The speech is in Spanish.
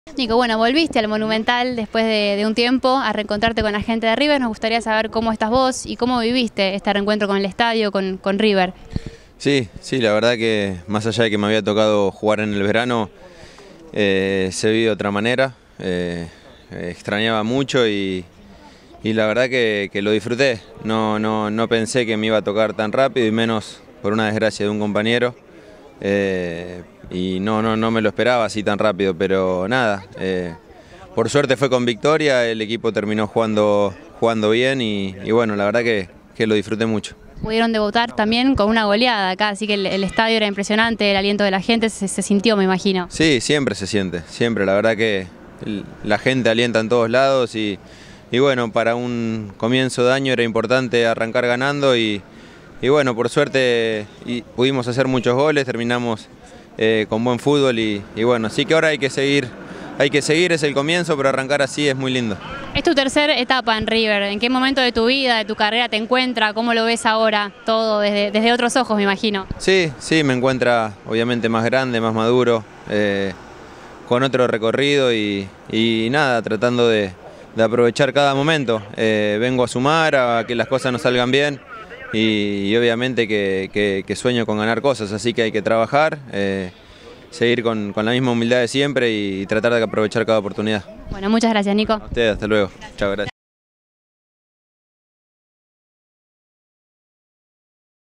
Nico, bueno, volviste al Monumental después de un tiempo a reencontrarte con la gente de River. Nos gustaría saber cómo estás vos y cómo viviste este reencuentro con el estadio, con River. Sí, la verdad que más allá de que me había tocado jugar en el verano, se vive de otra manera. Extrañaba mucho y la verdad que lo disfruté. No pensé que me iba a tocar tan rápido y menos por una desgracia de un compañero. Y no me lo esperaba así tan rápido, pero nada. Por suerte fue con victoria, el equipo terminó jugando bien y bueno, la verdad que lo disfruté mucho. Pudieron debutar también con una goleada acá, así que el estadio era impresionante, el aliento de la gente se sintió, me imagino. Sí, siempre se siente, siempre. La verdad que la gente alienta en todos lados y bueno, para un comienzo de año era importante arrancar ganando y bueno, por suerte pudimos hacer muchos goles, terminamos con buen fútbol y bueno, así que ahora hay que seguir, es el comienzo, pero arrancar así es muy lindo. Es tu tercera etapa en River. ¿En qué momento de tu vida, de tu carrera te encuentra? ¿Cómo lo ves ahora? Todo desde otros ojos, me imagino. Sí, me encuentra obviamente más grande, más maduro, con otro recorrido y nada, tratando de aprovechar cada momento. Vengo a sumar, a que las cosas nos salgan bien y obviamente que sueño con ganar cosas, así que hay que trabajar, seguir con la misma humildad de siempre y tratar de aprovechar cada oportunidad. Bueno, muchas gracias, Nico. A ustedes, hasta luego. Chao, gracias.